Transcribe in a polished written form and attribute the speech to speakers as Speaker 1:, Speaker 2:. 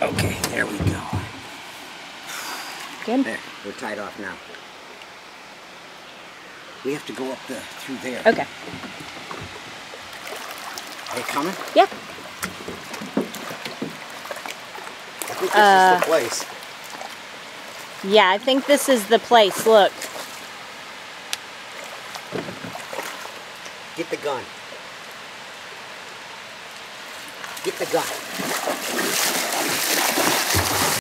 Speaker 1: Okay, there we go.
Speaker 2: Good.
Speaker 1: There, we're tied off now. We have to go up through there.
Speaker 2: Okay.
Speaker 1: Are you coming?
Speaker 2: Yeah.
Speaker 1: I think this is the place.
Speaker 2: Yeah, I think this is the place. Look.
Speaker 1: Get the gun. Get the gun.